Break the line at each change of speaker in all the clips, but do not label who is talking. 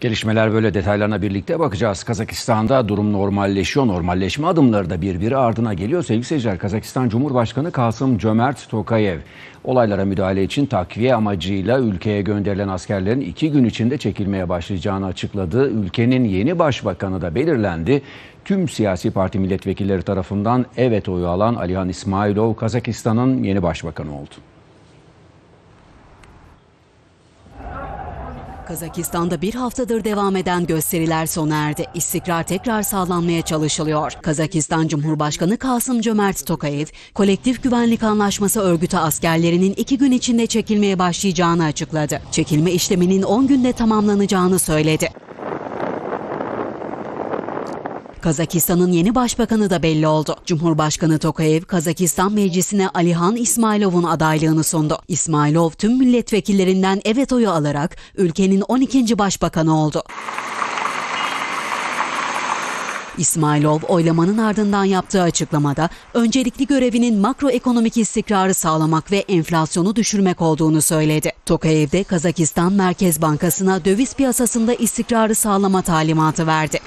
Gelişmeler böyle, detaylarına birlikte bakacağız. Kazakistan'da durum normalleşiyor. Normalleşme adımları da birbiri ardına geliyor. Sevgili seyirciler, Kazakistan Cumhurbaşkanı Kasım-Jomart Tokayev olaylara müdahale için takviye amacıyla ülkeye gönderilen askerlerin 2 gün içinde çekilmeye başlayacağını açıkladı. Ülkenin yeni başbakanı da belirlendi. Tüm siyasi parti milletvekilleri tarafından evet oyu alan Alihan İsmailov Kazakistan'ın yeni başbakanı oldu.
Kazakistan'da bir haftadır devam eden gösteriler sona erdi. İstikrar tekrar sağlanmaya çalışılıyor. Kazakistan Cumhurbaşkanı Kasım-Jomart Tokayev, Kolektif Güvenlik Anlaşması örgütü askerlerinin 2 gün içinde çekilmeye başlayacağını açıkladı. Çekilme işleminin 10 günde tamamlanacağını söyledi. Kazakistan'ın yeni başbakanı da belli oldu. Cumhurbaşkanı Tokayev, Kazakistan Meclisi'ne Alihan İsmailov'un adaylığını sundu. İsmailov tüm milletvekillerinden evet oyu alarak ülkenin 12. başbakanı oldu. İsmailov, oylamanın ardından yaptığı açıklamada öncelikli görevinin makroekonomik istikrarı sağlamak ve enflasyonu düşürmek olduğunu söyledi. Tokayev de Kazakistan Merkez Bankası'na döviz piyasasında istikrarı sağlama talimatı verdi.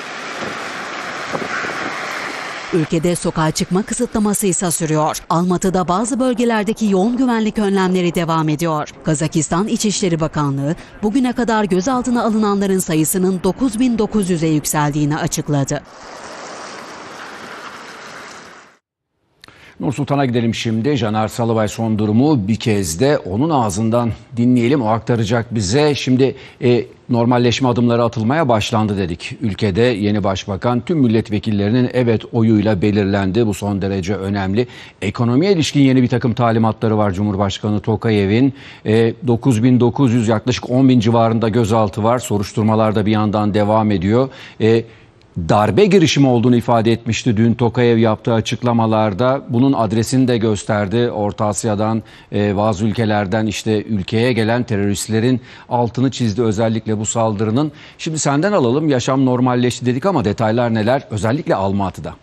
Ülkede sokağa çıkma kısıtlaması ise sürüyor. Almatı'da bazı bölgelerdeki yoğun güvenlik önlemleri devam ediyor. Kazakistan İçişleri Bakanlığı bugüne kadar gözaltına alınanların sayısının 9.900'e yükseldiğini açıkladı.
Nur Sultan'a gidelim şimdi. Caner Salıbay son durumu bir kez de onun ağzından dinleyelim. O aktaracak bize. Şimdi normalleşme adımları atılmaya başlandı dedik. Ülkede yeni başbakan tüm milletvekillerinin evet oyuyla belirlendi. Bu son derece önemli. Ekonomiye ilişkin yeni bir takım talimatları var Cumhurbaşkanı Tokayev'in. 9.900, yaklaşık 10.000 civarında gözaltı var. Soruşturmalar da bir yandan devam ediyor. Darbe girişimi olduğunu ifade etmişti dün Tokayev yaptığı açıklamalarda. Bunun adresini de gösterdi. Orta Asya'dan, bazı ülkelerden işte ülkeye gelen teröristlerin altını çizdi özellikle bu saldırının. Şimdi senden alalım. Yaşam normalleşti dedik ama detaylar neler? Özellikle Almatı'da.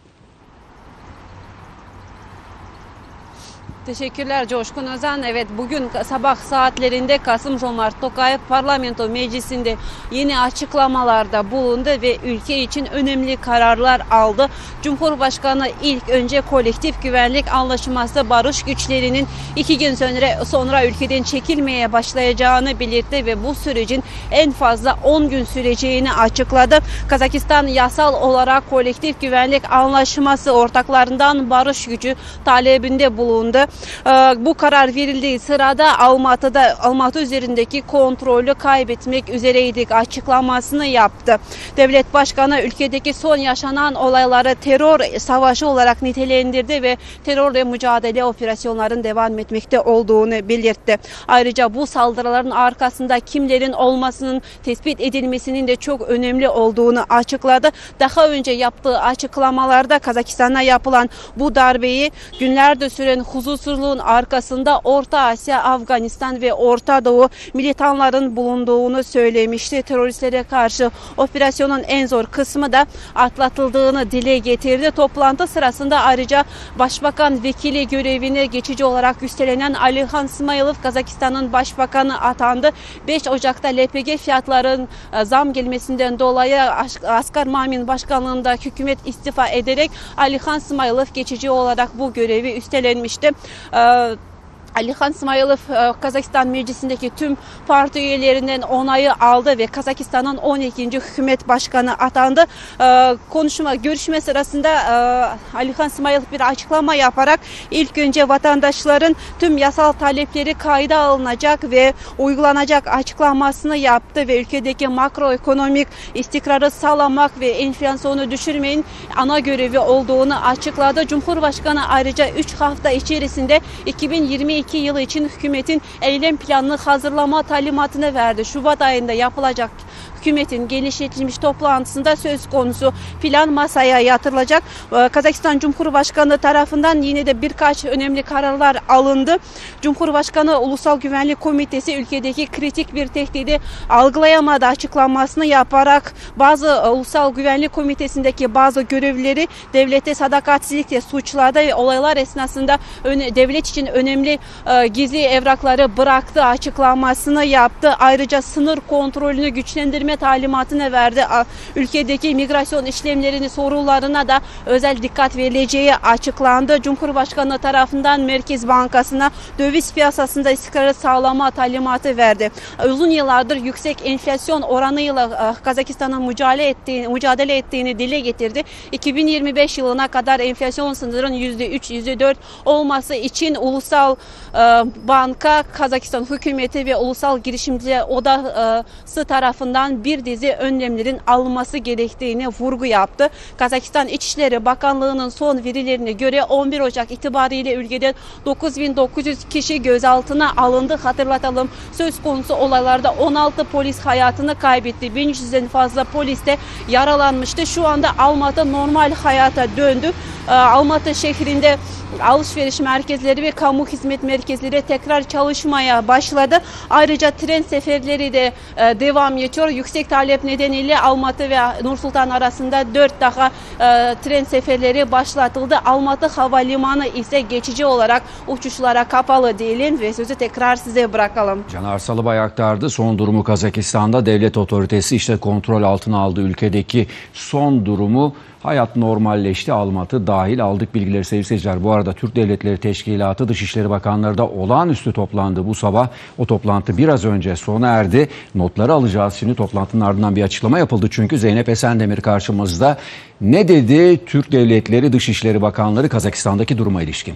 Teşekkürler Coşkun Özen. Evet, bugün sabah saatlerinde Kasım-Jomart Tokayev parlamento meclisinde yeni açıklamalarda bulundu ve ülke için önemli kararlar aldı. Cumhurbaşkanı ilk önce kolektif güvenlik anlaşması barış güçlerinin 2 gün sonra ülkeden çekilmeye başlayacağını belirtti ve bu sürecin en fazla 10 gün süreceğini açıkladı. Kazakistan yasal olarak kolektif güvenlik anlaşması ortaklarından barış gücü talebinde bulundu. Bu karar verildiği sırada Almatı üzerindeki kontrolü kaybetmek üzereydik açıklamasını yaptı. Devlet Başkanı ülkedeki son yaşanan olayları terör savaşı olarak nitelendirdi ve terörle mücadele operasyonlarının devam etmekte olduğunu belirtti. Ayrıca bu saldırıların arkasında kimlerin olmasının tespit edilmesinin de çok önemli olduğunu açıkladı. Daha önce yaptığı açıklamalarda Kazakistan'a yapılan bu darbeyi günlerdir süren huzursuzluğun arkasında Orta Asya, Afganistan ve Orta Doğu militanların bulunduğunu söylemişti. Teröristlere karşı operasyonun en zor kısmı da atlatıldığını dile getirdi. Toplantı sırasında ayrıca Başbakan Vekili görevine geçici olarak üstlenen Alihan İsmailov Kazakistan'ın başbakanı atandı. 5 Ocak'ta LPG fiyatların zam gelmesinden dolayı Askar Mamin başkanlığında hükümet istifa ederek Alihan İsmailov geçici olarak bu görevi üstlenmişti. Alihan İsmailov Kazakistan Meclisi'ndeki tüm parti üyelerinden onayı aldı ve Kazakistan'ın 12. hükümet başkanı atandı. Görüşme sırasında Alihan İsmailov bir açıklama yaparak ilk önce vatandaşların tüm yasal talepleri kayda alınacak ve uygulanacak açıklamasını yaptı ve ülkedeki makroekonomik istikrarı sağlamak ve enflasyonu düşürmenin ana görevi olduğunu açıkladı. Cumhurbaşkanı ayrıca 3 hafta içerisinde 2022 yılı için hükümetin eylem planını hazırlama talimatını verdi. Şubat ayında yapılacak hükümetin genişletilmiş toplantısında söz konusu plan masaya yatırılacak. Kazakistan Cumhurbaşkanı tarafından yine de birkaç önemli kararlar alındı. Cumhurbaşkanı Ulusal Güvenlik Komitesi ülkedeki kritik bir tehdidi algılayamadı açıklamasını yaparak bazı Ulusal Güvenlik Komitesi'ndeki bazı görevlileri devlete sadakatsizlikle suçladı ve olaylar esnasında devlet için önemli gizli evrakları bıraktı açıklamasını yaptı. Ayrıca sınır kontrolünü güçlendirmek çözülme talimatını verdi. Ülkedeki migrasyon işlemlerini sorularına da özel dikkat verileceği açıklandı. Cumhurbaşkanı tarafından Merkez Bankası'na döviz piyasasında istikrarı sağlama talimatı verdi. Uzun yıllardır yüksek enflasyon oranıyla Kazakistan'ın mücadele ettiğini dile getirdi. 2025 yılına kadar enflasyon sınırının %3, %4 olması için Ulusal Banka, Kazakistan hükümeti ve Ulusal Girişimciler Odası tarafından bir dizi önlemlerin alınması gerektiğini vurgu yaptı. Kazakistan İçişleri Bakanlığı'nın son verilerine göre 11 Ocak itibariyle ülkede 9.900 kişi gözaltına alındı. Hatırlatalım, söz konusu olaylarda 16 polis hayatını kaybetti. 1500'den fazla polis de yaralanmıştı. Şu anda Almatı normal hayata döndü. Almatı şehrinde alışveriş merkezleri ve kamu hizmet merkezleri tekrar çalışmaya başladı. Ayrıca tren seferleri de devam ediyor. Yüksek talep nedeniyle Almatı ve Nursultan arasında 4 daha tren seferleri başlatıldı. Almatı Havalimanı ise geçici olarak uçuşlara kapalı diyelim ve sözü tekrar size bırakalım.
Caner Salıbay aktardı. Son durumu Kazakistan'da devlet otoritesi işte kontrol altına aldı. Ülkedeki son durumu, hayat normalleşti. Almatı dahil aldık bilgileri sevgili seyirciler. Bu arada Türk Devletleri Teşkilatı Dışişleri Bakanları da olağanüstü toplandı bu sabah. O toplantı biraz önce sona erdi. Notları alacağız şimdi. Toplantının ardından bir açıklama yapıldı çünkü. Zeynep Esendemir karşımızda. Ne dedi Türk Devletleri Dışişleri Bakanları Kazakistan'daki duruma ilişkin?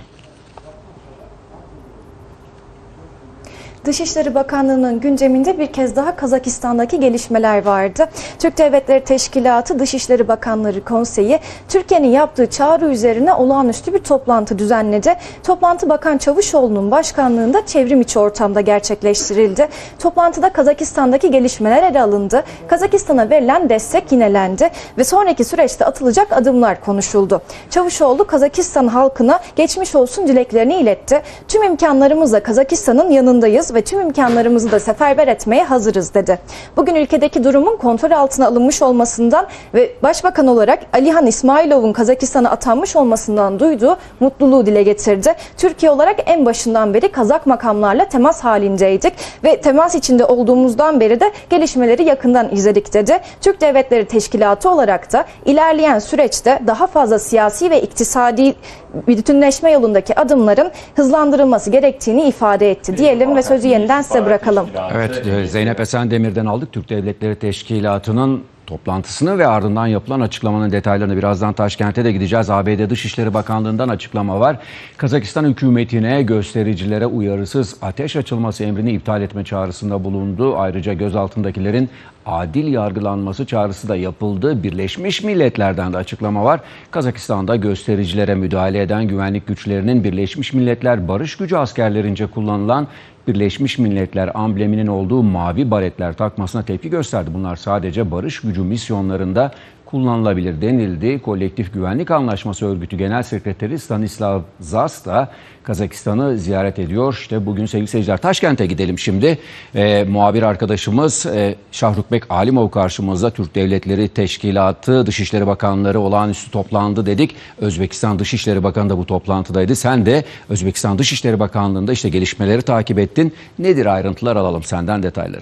Dışişleri Bakanlığı'nın gündeminde bir kez daha Kazakistan'daki gelişmeler vardı. Türk Devletleri Teşkilatı Dışişleri Bakanları Konseyi Türkiye'nin yaptığı çağrı üzerine olağanüstü bir toplantı düzenledi. Toplantı Bakan Çavuşoğlu'nun başkanlığında çevrim içi ortamda gerçekleştirildi. Toplantıda Kazakistan'daki gelişmeler ele alındı. Kazakistan'a verilen destek yinelendi ve sonraki süreçte atılacak adımlar konuşuldu. Çavuşoğlu Kazakistan halkına geçmiş olsun dileklerini iletti. Tüm imkanlarımızla Kazakistan'ın yanındayız ve tüm imkanlarımızı da seferber etmeye hazırız dedi. Bugün ülkedeki durumun kontrol altına alınmış olmasından ve Başbakan olarak Alihan İsmailov'un Kazakistan'a atanmış olmasından duyduğu mutluluğu dile getirdi. Türkiye olarak en başından beri Kazak makamlarla temas halindeydik ve temas içinde olduğumuzdan beri de gelişmeleri yakından izledik dedi. Türk Devletleri Teşkilatı olarak da ilerleyen süreçte daha fazla siyasi ve iktisadi bütünleşme yolundaki adımların hızlandırılması gerektiğini ifade etti diyelim ve sözü yeniden size bırakalım.
Evet, Zeynep Esendemir'den aldık. Türk Devletleri Teşkilatı'nın toplantısını ve ardından yapılan açıklamanın detaylarını. Birazdan Taşkent'e de gideceğiz. ABD Dışişleri Bakanlığı'ndan açıklama var. Kazakistan hükümetine göstericilere uyarısız ateş açılması emrini iptal etme çağrısında bulundu. Ayrıca gözaltındakilerin adil yargılanması çağrısı da yapıldı. Birleşmiş Milletler'den de açıklama var. Kazakistan'da göstericilere müdahale eden güvenlik güçlerinin Birleşmiş Milletler Barış Gücü askerlerince kullanılan Birleşmiş Milletler ambleminin olduğu mavi baretler takmasına tepki gösterdi. Bunlar sadece barış gücü misyonlarında kullanılabilir denildi. Kolektif Güvenlik Anlaşması Örgütü Genel Sekreteri Stanislav Zas da Kazakistan'ı ziyaret ediyor. İşte bugün sevgili seyirciler Taşkent'e gidelim şimdi. Muhabir arkadaşımız Şahrukbek Alimov karşımızda. Türk Devletleri Teşkilatı Dışişleri Bakanları olağanüstü toplandı dedik. Özbekistan Dışişleri Bakanı da bu toplantıdaydı. Sen de Özbekistan Dışişleri Bakanlığı'nda işte gelişmeleri takip ettin. Nedir ayrıntılar, alalım senden detayları.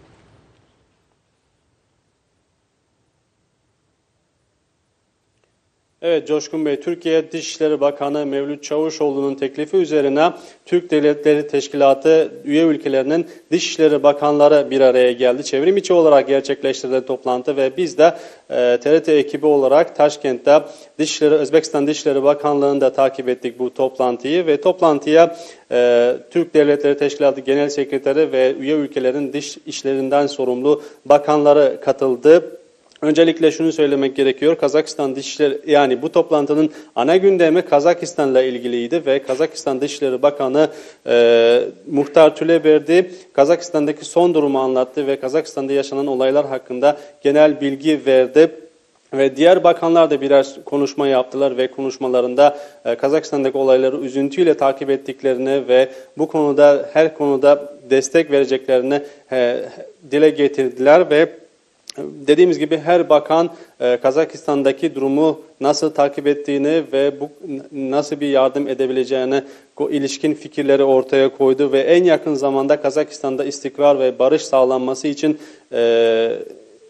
Evet Coşkun Bey, Türkiye Dışişleri Bakanı Mevlüt Çavuşoğlu'nun teklifi üzerine Türk Devletleri Teşkilatı üye ülkelerinin Dışişleri Bakanları bir araya geldi. Çevrim içi olarak gerçekleştirilen toplantı ve biz de TRT ekibi olarak Taşkent'te Özbekistan Dışişleri Bakanlığı'nda takip ettik bu toplantıyı ve toplantıya Türk Devletleri Teşkilatı Genel Sekreteri ve üye ülkelerin dış işlerinden sorumlu bakanları katıldı. Öncelikle şunu söylemek gerekiyor. Kazakistan Dışişleri, yani bu toplantının ana gündemi Kazakistan'la ilgiliydi ve Kazakistan Dışişleri Bakanı Muhtar Tüleberdi Kazakistan'daki son durumu anlattı ve Kazakistan'da yaşanan olaylar hakkında genel bilgi verdi. Ve diğer bakanlar da birer konuşma yaptılar ve konuşmalarında Kazakistan'daki olayları üzüntüyle takip ettiklerini ve bu konuda her konuda destek vereceklerini dile getirdiler ve dediğimiz gibi her bakan Kazakistan'daki durumu nasıl takip ettiğini ve bu nasıl bir yardım edebileceğine ilişkin fikirleri ortaya koydu ve en yakın zamanda Kazakistan'da istikrar ve barış sağlanması için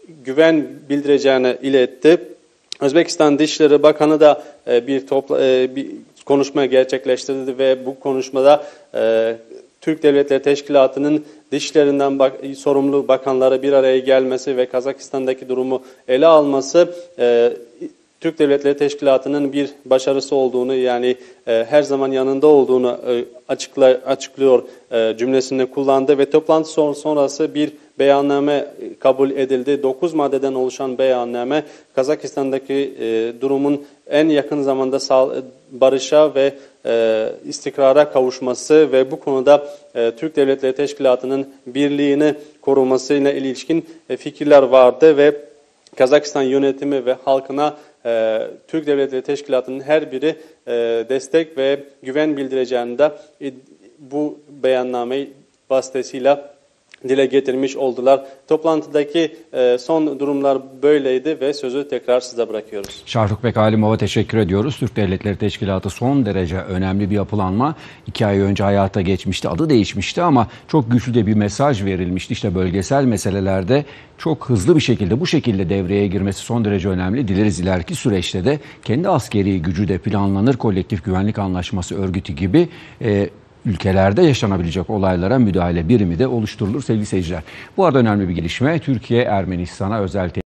güven bildireceğini iletti. Özbekistan Dışişleri Bakanı da bir konuşma gerçekleştirdi ve bu konuşmada Türk Devletleri Teşkilatı'nın dışişlerinden sorumlu bakanlara bir araya gelmesi ve Kazakistan'daki durumu ele alması Türk Devletleri Teşkilatı'nın bir başarısı olduğunu, yani her zaman yanında olduğunu açıklıyor cümlesini kullandı ve toplantı sonrası bir beyanname kabul edildi. 9 maddeden oluşan beyanname Kazakistan'daki durumun en yakın zamanda barışa ve istikrara kavuşması ve bu konuda Türk Devletleri Teşkilatı'nın birliğini korumasıyla ilişkin fikirler vardı ve Kazakistan yönetimi ve halkına Türk Devletleri Teşkilatı'nın her biri destek ve güven bildireceğini de bu beyanname vasıtasıyla dile getirmiş oldular. Toplantıdaki son durumlar böyleydi ve sözü tekrar size bırakıyoruz.
Şahrukbek Alimov'a teşekkür ediyoruz. Türk Devletleri Teşkilatı son derece önemli bir yapılanma. 2 ay önce hayata geçmişti. Adı değişmişti ama çok güçlü de bir mesaj verilmişti. İşte bölgesel meselelerde çok hızlı bir şekilde bu şekilde devreye girmesi son derece önemli. Dileriz ileriki süreçte de kendi askeri gücü de planlanır. Kolektif Güvenlik Anlaşması örgütü gibi ülkelerde yaşanabilecek olaylara müdahale birimi de oluşturulur sevgili seyirciler. Bu arada önemli bir gelişme. Türkiye Ermenistan'a özel